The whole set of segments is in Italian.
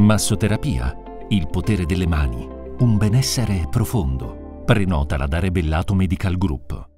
Massoterapia, il potere delle mani, un benessere profondo. Prenotala da Rebellato Medical Group.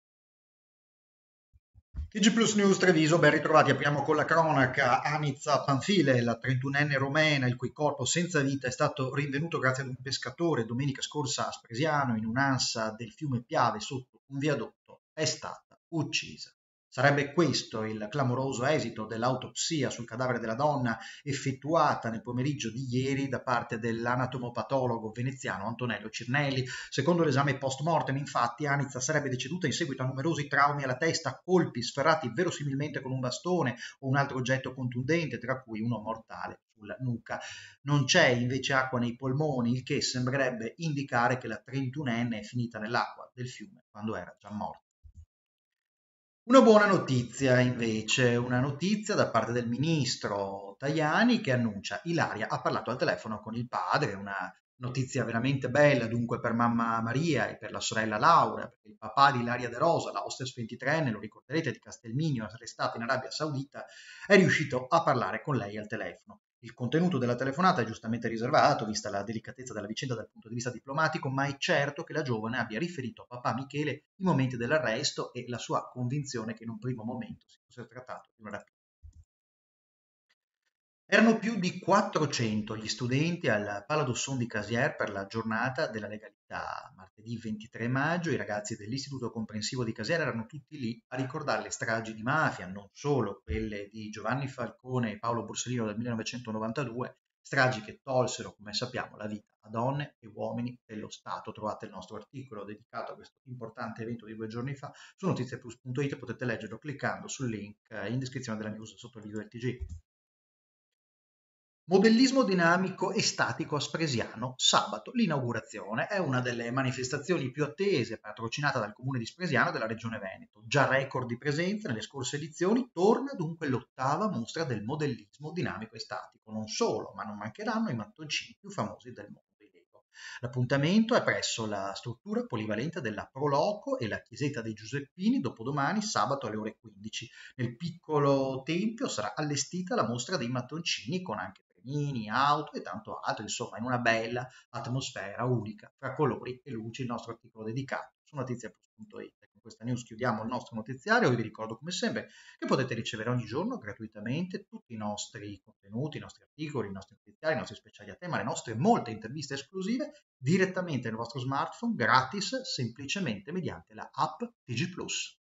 TG Plus News Treviso, ben ritrovati, apriamo con la cronaca. Anizza Panfile, la 31enne romena, il cui corpo senza vita è stato rinvenuto grazie ad un pescatore domenica scorsa a Spresiano, in un'ansa del fiume Piave sotto un viadotto, è stata uccisa. Sarebbe questo il clamoroso esito dell'autopsia sul cadavere della donna effettuata nel pomeriggio di ieri da parte dell'anatomopatologo veneziano Antonello Cirnelli. Secondo l'esame post-mortem, infatti, Anizza sarebbe deceduta in seguito a numerosi traumi alla testa, colpi sferrati verosimilmente con un bastone o un altro oggetto contundente, tra cui uno mortale sulla nuca. Non c'è invece acqua nei polmoni, il che sembrerebbe indicare che la 31enne è finita nell'acqua del fiume quando era già morta. Una buona notizia invece, una notizia da parte del ministro Tajani che annuncia: Ilaria ha parlato al telefono con il padre, una notizia veramente bella dunque per mamma Maria e per la sorella Laura, perché il papà di Ilaria De Rosa, la hostess 23enne, lo ricorderete, di Castelmigno, arrestata in Arabia Saudita, è riuscito a parlare con lei al telefono. Il contenuto della telefonata è giustamente riservato, vista la delicatezza della vicenda dal punto di vista diplomatico, ma è certo che la giovane abbia riferito a papà Michele i momenti dell'arresto e la sua convinzione che in un primo momento si fosse trattato di una rapina. Erano più di 400 gli studenti al Paladosson di Casier per la giornata della legalità. Martedì 23 maggio i ragazzi dell'Istituto Comprensivo di Casier erano tutti lì a ricordare le stragi di mafia, non solo quelle di Giovanni Falcone e Paolo Borsellino del 1992, stragi che tolsero, come sappiamo, la vita a donne e uomini dello Stato. Trovate il nostro articolo dedicato a questo importante evento di 2 giorni fa su notizieplus.it, potete leggerlo cliccando sul link in descrizione della news sotto il video del TG. Modellismo dinamico e statico a Spresiano, sabato l'inaugurazione. È una delle manifestazioni più attese, patrocinata dal comune di Spresiano e della regione Veneto. Già record di presenza nelle scorse edizioni, torna dunque l'8ª mostra del modellismo dinamico e statico. Non solo, ma non mancheranno i mattoncini più famosi del mondo. L'appuntamento è presso la struttura polivalente della Proloco e la Chiesetta dei Giuseppini dopodomani, sabato alle ore 15. Nel piccolo tempio sarà allestita la mostra dei mattoncini con anche trenini, auto e tanto altro, insomma in una bella atmosfera unica fra colori e luci. Il nostro articolo dedicato su notiziaplus.it. Con questa news chiudiamo il nostro notiziario. Io vi ricordo come sempre che potete ricevere ogni giorno gratuitamente tutti i nostri contenuti, i nostri articoli, i nostri notiziari, i nostri speciali a tema, le nostre molte interviste esclusive direttamente nel vostro smartphone, gratis, semplicemente mediante la app TG Plus.